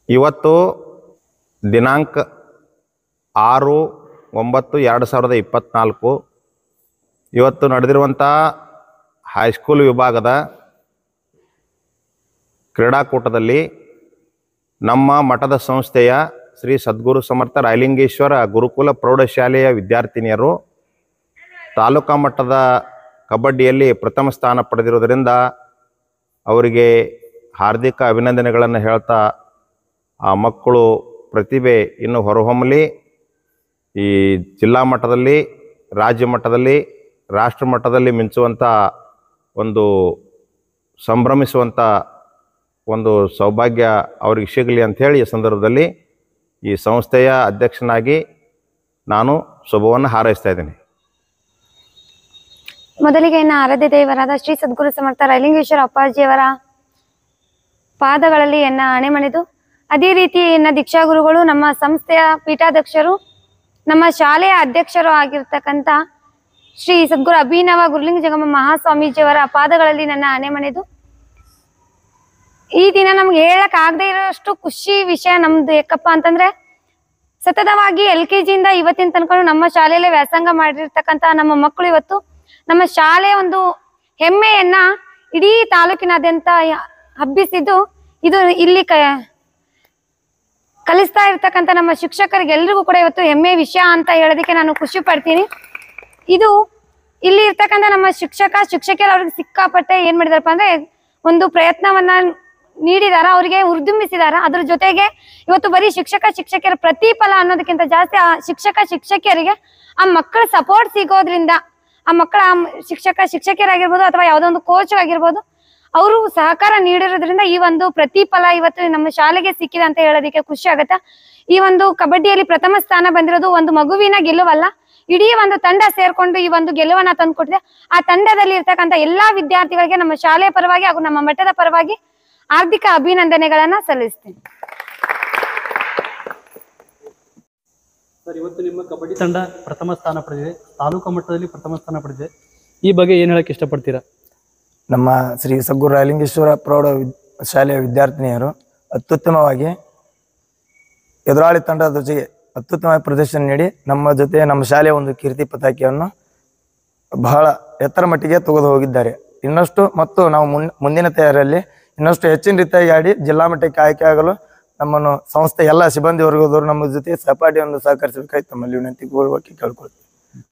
ಇವತ್ತು ದಿನಾಂಕ 6/9/2024 ಇವತ್ತು ನಡೆದಿರುವಂಥ ಹೈಸ್ಕೂಲ್ ವಿಭಾಗದ ಕ್ರೀಡಾಕೂಟದಲ್ಲಿ ನಮ್ಮ ಮಠದ ಸಂಸ್ಥೆಯ ಶ್ರೀ ಸದ್ಗುರು ಸಮರ್ಥ ರಾಯಲಿಂಗೇಶ್ವರ ಗುರುಕುಲ ಪ್ರೌಢಶಾಲೆಯ ವಿದ್ಯಾರ್ಥಿನಿಯರು ತಾಲೂಕಾ ಮಟ್ಟದ ಕಬಡ್ಡಿಯಲ್ಲಿ ಪ್ರಥಮ ಸ್ಥಾನ ಪಡೆದಿರುವುದರಿಂದ ಅವರಿಗೆ ಹಾರ್ದಿಕ ಅಭಿನಂದನೆಗಳನ್ನು ಹೇಳ್ತಾ ಆ ಮಕ್ಕಳು ಪ್ರತಿಭೆ ಇನ್ನು ಹೊರಹೊಮ್ಮಲಿ ಈ ಜಿಲ್ಲಾ ಮಟ್ಟದಲ್ಲಿ, ರಾಜ್ಯ ಮಟ್ಟದಲ್ಲಿ, ರಾಷ್ಟ್ರ ಮಟ್ಟದಲ್ಲಿ ಮಿಂಚುವಂಥ ಒಂದು ಸಂಭ್ರಮಿಸುವಂಥ ಒಂದು ಸೌಭಾಗ್ಯ ಅವ್ರಿಗೆ ಸಿಗಲಿ ಅಂಥೇಳಿ ಈ ಸಂದರ್ಭದಲ್ಲಿ ಈ ಸಂಸ್ಥೆಯ ಅಧ್ಯಕ್ಷನಾಗಿ ನಾನು ಶುಭವನ್ನು ಹಾರೈಸ್ತಾ ಇದ್ದೀನಿ. ಮೊದಲಿಗೆ ಇನ್ನು ಆರಾಧ್ಯ ದೇವರಾದ ಶ್ರೀ ಸದ್ಗುರು ಸಮರ್ಥ ರಾಯಲಿಂಗೇಶ್ವರ ಅಪ್ಪಾಜಿಯವರ ಪಾದಗಳಲ್ಲಿ ಎನ್ನ ಆಣೆ ಮಣಿದು, ಅದೇ ರೀತಿ ಇನ್ನು ದೀಕ್ಷಾ ಗುರುಗಳು, ನಮ್ಮ ಸಂಸ್ಥೆಯ ಪೀಠಾಧ್ಯಕ್ಷರು, ನಮ್ಮ ಶಾಲೆಯ ಅಧ್ಯಕ್ಷರು ಆಗಿರ್ತಕ್ಕಂಥ ಶ್ರೀ ಸದ್ಗುರು ಅಭಿನವ ಗುರುಲಿಂಗ ಜಂಗಮ ಮಹಾಸ್ವಾಮೀಜಿಯವರ ಪಾದಗಳಲ್ಲಿ ನನ್ನ ಆಣೆ ಮಣಿದು, ಈ ದಿನ ನಮ್ಗೆ ಹೇಳಕ್ ಆಗದೆ ಇರೋಷ್ಟು ಖುಷಿ ವಿಷಯ ನಮ್ದು ಯಾಕಪ್ಪ ಅಂತಂದ್ರೆ, ಸತತವಾಗಿ LKG ಇಂದ ಇವತ್ತಿನ ತನಕ ನಮ್ಮ ಶಾಲೆಯಲ್ಲೇ ವ್ಯಾಸಂಗ ಮಾಡಿರ್ತಕ್ಕಂಥ ನಮ್ಮ ಮಕ್ಕಳು ಇವತ್ತು ನಮ್ಮ ಶಾಲೆಯ ಒಂದು ಹೆಮ್ಮೆಯನ್ನ ಇಡೀ ತಾಲೂಕಿನಾದ್ಯಂತ ಹಬ್ಬಿಸಿದ್ದು, ಇದು ಇಲ್ಲಿ ಕಲಿಸ್ತಾ ಇರ್ತಕ್ಕಂಥ ನಮ್ಮ ಶಿಕ್ಷಕರಿಗೆ ಎಲ್ರಿಗೂ ಕೂಡ ಇವತ್ತು ಹೆಮ್ಮೆ ವಿಷಯ ಅಂತ ಹೇಳೋದಕ್ಕೆ ನಾನು ಖುಷಿ ಪಡ್ತೀನಿ. ಇದು ಇಲ್ಲಿ ಇರ್ತಕ್ಕಂಥ ನಮ್ಮ ಶಿಕ್ಷಕಿಯರು ಅವ್ರಿಗೆ ಸಿಕ್ಕಾಪಟ್ಟೆ ಏನ್ ಮಾಡಿದಾರಪ್ಪ ಅಂದ್ರೆ ಒಂದು ಪ್ರಯತ್ನವನ್ನ ನೀಡಿದಾರ, ಅವರಿಗೆ ಉರ್ದುಂಬಿಸಿದಾರ. ಅದ್ರ ಜೊತೆಗೆ ಇವತ್ತು ಬರೀ ಶಿಕ್ಷಕಿಯರ ಪ್ರತಿಫಲ ಅನ್ನೋದಕ್ಕಿಂತ ಜಾಸ್ತಿ ಆ ಶಿಕ್ಷಕಿಯರಿಗೆ ಆ ಮಕ್ಕಳ ಸಪೋರ್ಟ್ ಸಿಗೋದ್ರಿಂದ, ಆ ಮಕ್ಕಳ ಶಿಕ್ಷಕಿಯರಾಗಿರ್ಬೋದು ಅಥವಾ ಯಾವುದೋ ಒಂದು ಕೋಚ್ ಆಗಿರ್ಬೋದು, ಅವರು ಸಹಕಾರ ನೀಡಿರೋದ್ರಿಂದ ಈ ಒಂದು ಪ್ರತಿಫಲ ಇವತ್ತು ನಮ್ಮ ಶಾಲೆಗೆ ಸಿಕ್ಕಿದೆ ಅಂತ ಹೇಳೋದಕ್ಕೆ ಖುಷಿ ಆಗುತ್ತೆ. ಈ ಒಂದು ಕಬಡ್ಡಿಯಲ್ಲಿ ಪ್ರಥಮ ಸ್ಥಾನ ಬಂದಿರೋದು ಒಂದು ಮಗುವಿನ ಗೆಲುವಲ್ಲ, ಇಡೀ ಒಂದು ತಂಡ ಸೇರ್ಕೊಂಡು ಈ ಒಂದು ಗೆಲುವನ್ನ ತಂದುಕೊಟ್ಟಿದೆ. ಆ ತಂಡದಲ್ಲಿ ಇರ್ತಕ್ಕಂಥ ಎಲ್ಲಾ ವಿದ್ಯಾರ್ಥಿಗಳಿಗೆ ನಮ್ಮ ಶಾಲೆಯ ಪರವಾಗಿ ಹಾಗೂ ನಮ್ಮ ಮಠದ ಪರವಾಗಿ ಹಾರ್ದಿಕ ಅಭಿನಂದನೆಗಳನ್ನ ಸಲ್ಲಿಸ್ತೇನೆ. ಸರ್, ಇವತ್ತು ನಿಮ್ಮ ಕಬಡ್ಡಿ ತಂಡ ಪ್ರಥಮ ಸ್ಥಾನ ಪಡೆದಿದೆ, ತಾಲೂಕು ಮಟ್ಟದಲ್ಲಿ ಪ್ರಥಮ ಸ್ಥಾನ ಪಡೆದಿದೆ. ಈ ಬಗ್ಗೆ ಏನು ಹೇಳಕ್ಕೆ ಇಷ್ಟಪಡ್ತೀರಾ? ನಮ್ಮ ಶ್ರೀ ಸದ್ಗುರು ರಾಯಲಿಂಗೇಶ್ವರ ಪ್ರೌಢ ಶಾಲೆಯ ವಿದ್ಯಾರ್ಥಿನಿಯರು ಅತ್ಯುತ್ತಮವಾಗಿ ಎದುರಾಳಿ ತಂಡದ ಜೊತೆಗೆ ಅತ್ಯುತ್ತಮ ಪ್ರದರ್ಶನ ನೀಡಿ ನಮ್ಮ ಜೊತೆ ನಮ್ಮ ಶಾಲೆಯ ಒಂದು ಕೀರ್ತಿ ಪತಾಕೆಯನ್ನು ಬಹಳ ಎತ್ತರ ಮಟ್ಟಿಗೆ ತೆಗೆದು ಹೋಗಿದ್ದಾರೆ. ಇನ್ನಷ್ಟು ಮತ್ತು ನಾವು ಮುಂದಿನ ತಯಾರಿಯಲ್ಲಿ ಇನ್ನಷ್ಟು ಹೆಚ್ಚಿನ ರೀತಿಯಾಗಿ ಆಡಿ ಜಿಲ್ಲಾ ಮಟ್ಟಕ್ಕೆ ಆಯ್ಕೆ ಆಗಲು ನಮ್ಮನ್ನು ಸಂಸ್ಥೆ ಎಲ್ಲ ಸಿಬ್ಬಂದಿ ವರ್ಗದವರು ನಮ್ಮ ಜೊತೆ ಸಹಪಾಠಿಯನ್ನು ಸಹಕರಿಸಬೇಕಾಗಿ ತಮ್ಮಲ್ಲಿ ವಿನಂತಿ ಪೂರ್ವಕ ಕೇಳ್ಕೊಳ್ತೀವಿ.